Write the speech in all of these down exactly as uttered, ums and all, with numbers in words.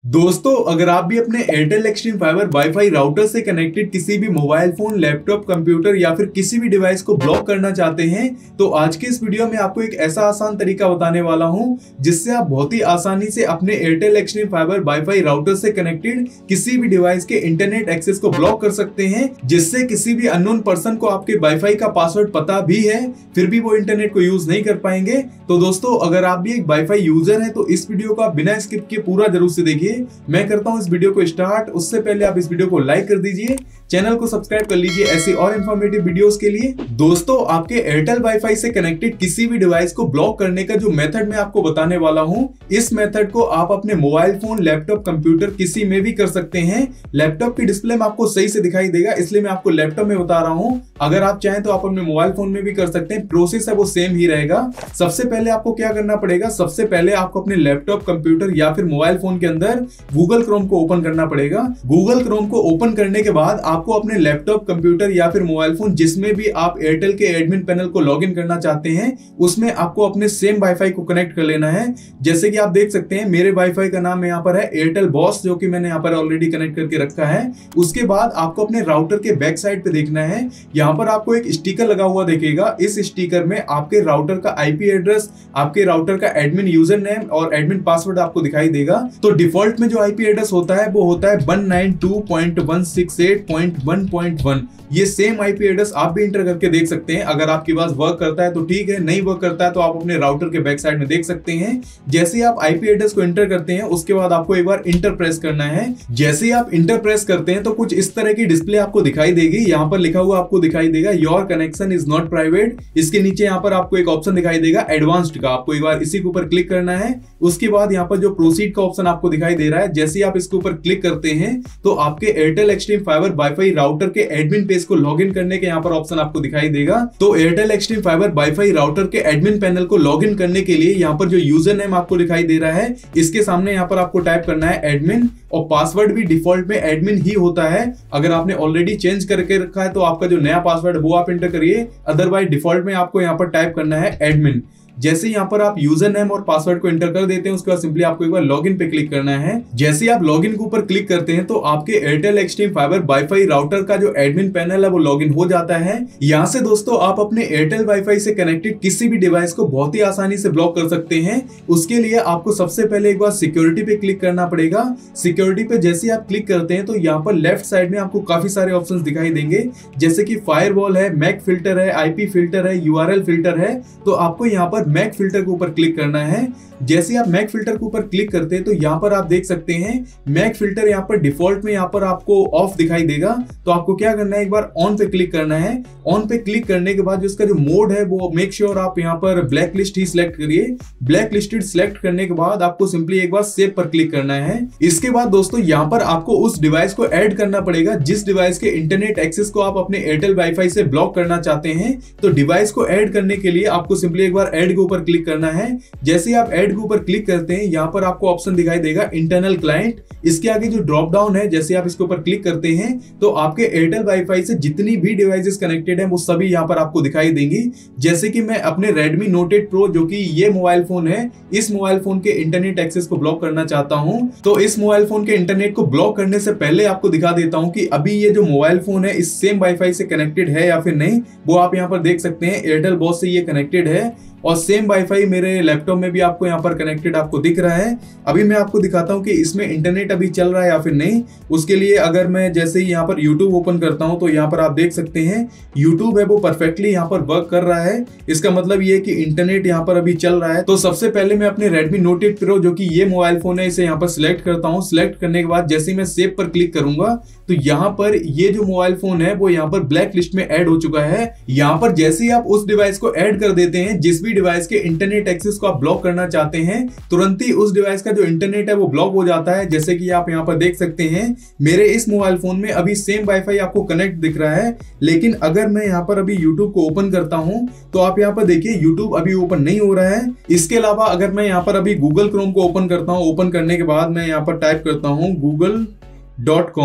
दोस्तों, अगर आप भी अपने Airtel Xstream fiber WiFi router से कनेक्टेड किसी भी मोबाइल फोन, लैपटॉप, कंप्यूटर या फिर किसी भी डिवाइस को ब्लॉक करना चाहते हैं तो आज के इस वीडियो में आपको एक ऐसा आसान तरीका बताने वाला हूं जिससे आप बहुत ही आसानी से अपने Airtel Xstream fiber WiFi router से कनेक्टेड किसी भी डिवाइस के इंटरनेट एक्सेस को ब्लॉक कर सकते हैं, जिससे किसी भी अननोन पर्सन को आपके वाईफाई का पासवर्ड पता भी है फिर भी वो इंटरनेट को यूज नहीं कर पाएंगे। तो दोस्तों, अगर आप भी एक वाईफाई यूजर हैं तो इस वीडियो को आप बिना स्किप किए पूरा जरूर से देखिए। मैं करता हूं इस वीडियो को स्टार्ट, उससे पहले आप इस वीडियो को लाइक कर दीजिए, चैनल को सब्सक्राइब कर लीजिए ऐसी और इन्फॉर्मेटिव वीडियोस के लिए। दोस्तों, आपके एयरटेल वाईफाई से कनेक्टेड किसी भी डिवाइस को ब्लॉक करने का जो मेथड मैं आपको बताने वाला हूं, इस मेथड को आप अपने मोबाइल फोन, लैपटॉप, कंप्यूटर किसी में भी कर सकते हैं। लैपटॉप की डिस्प्ले में आपको सही से दिखाई देगा, इसलिए मैं आपको लैपटॉप में बता रहा हूं। अगर आप चाहें तो आप अपने मोबाइल फोन में भी कर सकते हैं, प्रोसेस है वो सेम ही रहेगा। सबसे पहले आपको क्या करना पड़ेगा, सबसे पहले आपको अपने लैपटॉप, कंप्यूटर या फिर मोबाइल फोन के अंदर गूगल क्रोम को ओपन करना पड़ेगा। गूगल क्रोम को ओपन करने के बाद आपको अपने लैपटॉप, कंप्यूटर या फिर मोबाइल फोन जिसमें भी आप एयरटेल के एडमिन पैनल को लॉगिन करना चाहते हैं उसमें आपको अपने सेम वाईफाई को कनेक्ट कर लेना है। जैसे कि आप देख सकते हैं मेरे वाईफाई का नाम यहाँ पर है एयरटेल बॉस, जो कि मैंने यहाँ पर ऑलरेडी कनेक्ट करके रखा है। उसके बाद आपको अपने राउटर के बैक साइड पे देखना है, यहाँ पर आपको एक स्टिकर लगा हुआ देखेगा। इस स्टिकर में आपके राउटर का आईपी एड्रेस, आपके राउटर का एडमिन यूजर नेम और एडमिन पासवर्ड आपको दिखाई देगा। तो डिफॉल्ट में जो आईपी एड्रेस होता है वो होता है one nine two dot one six eight dot one dot one. ये सेम आईपी एड्रेस आप भी इंटर करके देख सकते हैं। अगर आपके पास वर्क करता है तो ठीक है, नहीं वर्क करता है तो आप अपने राउटर के बैक साइड में देख सकते हैं। जैसे ही आप आईपी एड्रेस को इंटर करते हैं उसके बाद आपको एक बार इंटर प्रेस करना है। जैसे ही आप इंटर प्रेस करते हैं तो कुछ इस तरह की डिस्प्ले आपको दिखाई देगी। यहाँ पर लिखा हुआ आपको दिखाई देगा your connection is not private. इसके नीचे यहाँ पर आपको एक ऑप्शन दिखाई देगा एडवांस्ड का, आपको एक बार इसी के ऊपर क्लिक करना है। उसके बाद यहाँ पर जो प्रोसीड का ऑप्शन आपको दिखाई दे रहा है, जैसे ही आप इसके ऊपर क्लिक करते हैं तो आपके Airtel Xstream fiber WiFi router के एडमिन पेज को लॉगिन करने के यहाँ पर ऑप्शन आपको दिखाई देगा। तो Airtel Xstream fiber WiFi router के एडमिन पैनल को लॉगिन करने के लिए यहाँ पर जो यूजर नेम आपको दिखाई दे रहा है, इसके सामने यहाँ पर आपको टाइप करना है एडमिन, और पासवर्ड भी डिफॉल्ट में एडमिन ही होता है। अगर आपने ऑलरेडी चेंज करके रखा है तो आपका जो नया पासवर्ड वो आप एंटर करिए, अदरवाइज डिफॉल्ट में आपको यहाँ पर टाइप करना है एडमिन। जैसे यहाँ पर आप यूजर नेम और पासवर्ड को एंटर कर देते हैं उसके बाद सिंपली आपको एक बार लॉगिन पे क्लिक करना है। जैसे ही आप लॉगिन के ऊपर क्लिक करते हैं तो आपके Airtel Xstream fiber WiFi router का जो एडमिन पैनल है वो लॉगिन हो जाता है। यहाँ से दोस्तों आप अपने एयरटेल वाईफाई से कनेक्टेड किसी भी डिवाइस को बहुत ही आसानी से ब्लॉक कर सकते हैं। उसके लिए आपको सबसे पहले एक बार सिक्योरिटी पे क्लिक करना पड़ेगा। सिक्योरिटी पे जैसे ही आप क्लिक करते हैं तो यहाँ पर लेफ्ट साइड में आपको काफी सारे ऑप्शंस दिखाई देंगे, जैसे कि फायरवॉल है, मैक फिल्टर है, आईपी फिल्टर है, यूआरएल फिल्टर है। तो आपको यहाँ पर मैक फिल्टर के ऊपर क्लिक करना है। जैसे आप मैक फिल्टर के ऊपर क्लिक करते हैं तो यहाँ पर आप देख सकते हैं मैक फिल्टर यहाँ पर डिफॉल्ट में यहाँ पर आपको ऑफ दिखाई देगा। तो आपको क्या करना है, एक बार ऑन पे क्लिक करना है। ऑन पे क्लिक करने के बाद जो इसका जो मोड है वो मेक श्योर आप यहाँ पर ब्लैक लिस्ट ही सिलेक्ट करिए। ब्लैक लिस्टेड सिलेक्ट करने के बाद आपको सिंपली एक बार सेव पर क्लिक करना है। इसके बाद दोस्तों यहाँ पर आपको उस डिवाइस को ऐड करना पड़ेगा जिस डिवाइस के इंटरनेट एक्सेस को आप अपने एयरटेल वाईफाई से ब्लॉक करना चाहते हैं। तो डिवाइस को ऐड करने के लिए आपको सिंपली एक बार ऐड के ऊपर क्लिक करना है। जैसे ही आप ऐड के ऊपर क्लिक करते हैं यहाँ पर आपको ऑप्शन दिखाई देगा इंटरनल क्लाइंट। इसके आगे जो ड्रॉप डाउन है, जैसे आप इसके ऊपर क्लिक करते हैं तो आपके एयरटेल वाईफाई से जितनी भी डिवाइसेस कनेक्टेड हैं वो सभी यहाँ पर आपको दिखाई देंगी। जैसे कि मैं अपने Redmi Note एट Pro, जो कि ये मोबाइल फोन है, इस मोबाइल फोन के इंटरनेट एक्सेस को ब्लॉक करना चाहता हूं। तो इस मोबाइल फोन के इंटरनेट को ब्लॉक करने से पहले आपको दिखा देता हूं कि अभी ये जो मोबाइल फोन है इस सेम वाईफाई से कनेक्टेड है या फिर नहीं। वो आप यहाँ पर देख सकते हैं एयरटेल बॉस से ये कनेक्टेड है और सेम वाईफाई मेरे लैपटॉप में भी आपको यहाँ पर कनेक्टेड आपको दिख रहा है। अभी मैं आपको दिखाता हूँ कि इसमें इंटरनेट अभी चल रहा है या फिर नहीं। उसके लिए अगर मैं जैसे ही यहाँ पर यूट्यूब ओपन करता हूँ तो यहाँ पर आप देख सकते हैं यूट्यूब है वो परफेक्टली यहाँ पर वर्क कर रहा है। इसका मतलब ये कि इंटरनेट यहाँ पर अभी चल रहा है। तो सबसे पहले मैं अपने Redmi Note एट Pro, जो कि ये मोबाइल फोन है, इसे यहाँ पर सिलेक्ट करता हूँ। सिलेक्ट करने के बाद जैसे मैं सेव पर क्लिक करूंगा तो यहाँ पर ये जो मोबाइल फोन है वो यहाँ पर ब्लैक लिस्ट में ऐड हो चुका है। यहाँ पर जैसे ही आप उस डिवाइस को ऐड कर देते हैं, जिस भी डिवाइस के इंटरनेट एक्सेस को आप ब्लॉक करना चाहते हैं, तुरंत ही उस डिवाइस का जो इंटरनेट है वो ब्लॉक हो जाता है। जैसे कि आप यहाँ पर देख सकते हैं मेरे इस मोबाइल फोन में अभी सेम वाईफाई आपको कनेक्ट दिख रहा है, लेकिन अगर मैं यहाँ पर अभी यूट्यूब को ओपन करता हूँ तो आप यहाँ पर देखिए यूट्यूब अभी ओपन नहीं हो रहा है। इसके अलावा अगर मैं यहाँ पर अभी गूगल क्रोम को ओपन करता हूँ, ओपन करने के बाद मैं यहाँ पर टाइप करता हूँ गूगल डॉट कॉम,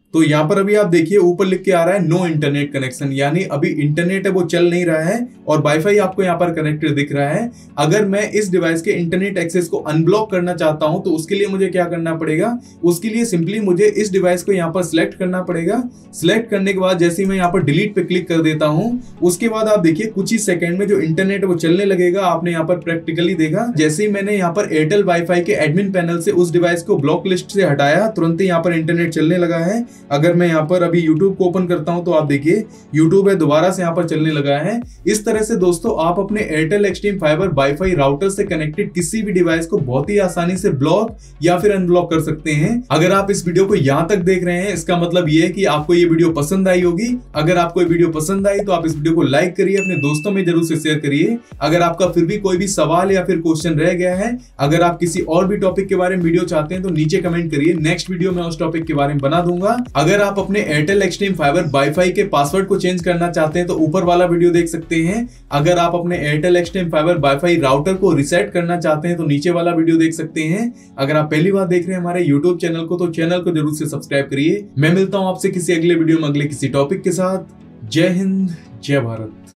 तो यहाँ पर अभी आप देखिए ऊपर लिख के आ रहा है नो इंटरनेट कनेक्शन, यानी अभी इंटरनेट है वो चल नहीं रहा है और वाईफाई आपको यहाँ पर कनेक्टेड दिख रहा है। अगर मैं इस डिवाइस के इंटरनेट एक्सेस को अनब्लॉक करना चाहता हूं तो उसके लिए मुझे क्या करना पड़ेगा, उसके लिए सिंपली मुझे इस डिवाइस को यहाँ पर सिलेक्ट करना पड़ेगा। सिलेक्ट करने के बाद जैसे ही मैं यहाँ पर डिलीट पे क्लिक कर देता हूं, उसके बाद आप देखिए कुछ ही सेकंड में जो इंटरनेट वो चलने लगेगा। आपने यहाँ पर प्रैक्टिकली देखा, जैसे ही मैंने यहाँ पर एयरटेल वाईफाई के एडमिन पैनल से उस डिवाइस को ब्लॉक लिस्ट से हटाया, तुरंत ही यहाँ पर इंटरनेट चलने लगा है। अगर मैं यहाँ पर अभी यूट्यूब को ओपन करता हूं तो आप देखिए यूट्यूब है दोबारा से यहाँ पर चलने लगा है। इस तरह से दोस्तों आप अपने Airtel Xstream fiber WiFi router से कनेक्टेड किसी भी डिवाइस को बहुत ही आसानी से ब्लॉक या फिर अनब्लॉक कर सकते हैं। अगर आप इस वीडियो को यहाँ तक देख रहे हैं, इसका मतलब ये है कि आपको ये वीडियो पसंद आई होगी। अगर आपको ये वीडियो पसंद आई तो आप इस वीडियो को लाइक करिए, अपने दोस्तों में जरूर से शेयर करिए। अगर आपका फिर भी कोई भी सवाल या फिर क्वेश्चन रह गया है, अगर आप किसी और भी टॉपिक के बारे में वीडियो चाहते हैं तो नीचे कमेंट करिए, नेक्स्ट वीडियो में उस टॉपिक के बारे में बना दूंगा। अगर आप अपने एयरटेल एक्सट्रीम फाइबर वाईफाई के पासवर्ड को चेंज करना चाहते हैं तो ऊपर वाला वीडियो देख सकते हैं। अगर आप अपने Airtel Xstream fiber WiFi router को रिसेट करना चाहते हैं तो नीचे वाला वीडियो देख सकते हैं। अगर आप पहली बार देख रहे हैं हमारे यूट्यूब चैनल को तो चैनल को जरूर से सब्सक्राइब करिए। मैं मिलता हूं आपसे किसी अगले वीडियो में अगले किसी टॉपिक के साथ। जय हिंद, जय भारत।